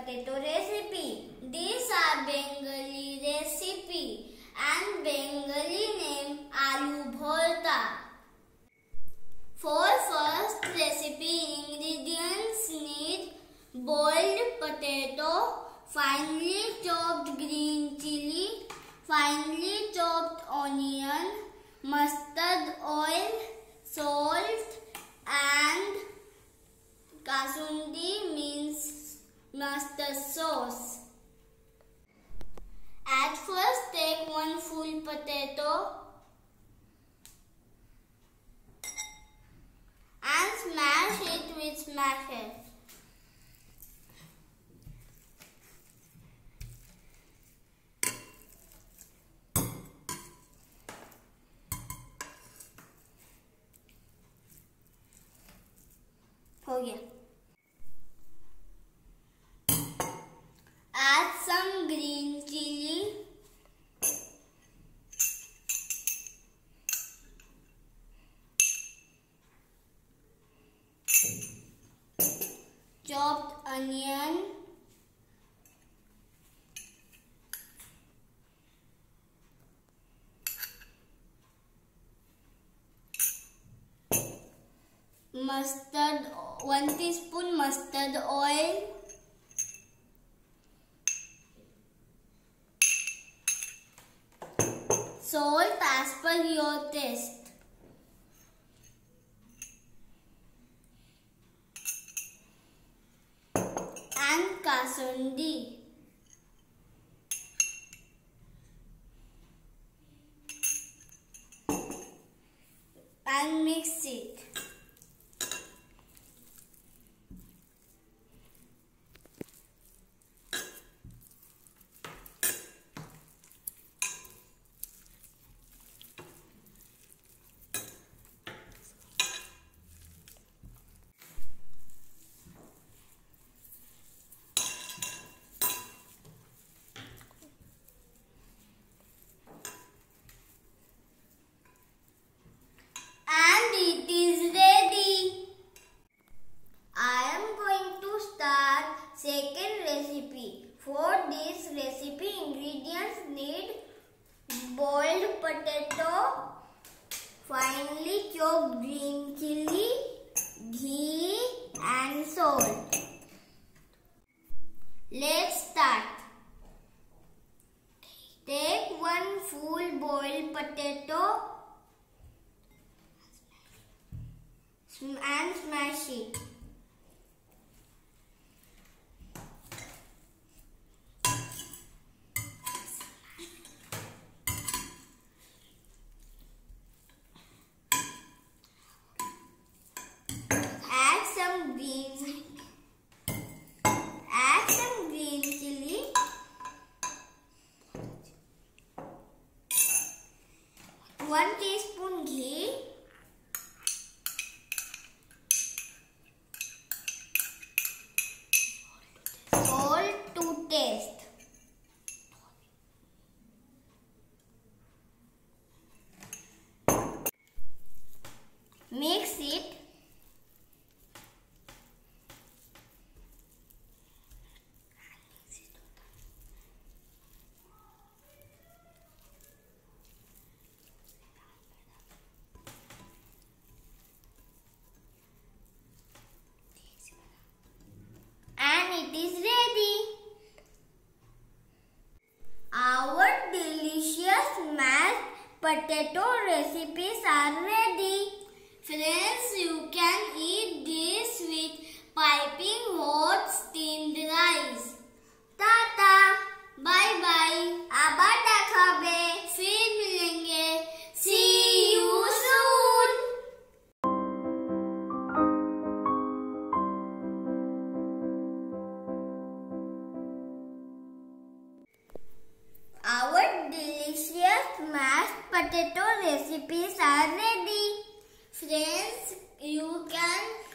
potato recipe. These are Bengali recipe and Bengali name aloo bharta. For first recipe, ingredients need boiled potato, finely chopped green chili, finely chopped onion, mustard oil, salt and kasundi means mustard sauce. At first, take one full potato and smash it with smasher. हो गया. Add some green chili, chopped onion, mustard, 1 teaspoon mustard oil, salt as per your taste, and kasundi. And mix it. Second recipe. For this recipe, ingredients need boiled potato, finely chopped green chili, ghee and salt. Let's start. Take one full boiled potato and smash it. Add some green chili, 1 teaspoon ghee, salt to taste. Mix it. It is ready. Our delicious mashed potato recipes are ready. Friends, you can eat this with piping hot steamed rice. Tata, bye bye. आबार देखाबे, फिर मिलेंगे. See you soon. Our delicious mashed potato recipes are ready. Friends, you can